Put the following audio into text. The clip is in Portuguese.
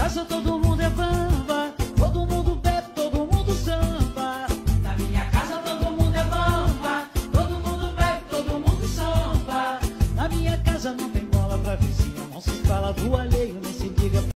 casa todo mundo é bamba, todo mundo bebe, todo mundo samba. Na minha casa todo mundo é bamba, todo mundo bebe, todo mundo samba. Na minha casa não tem bola pra vizinha, não se fala duas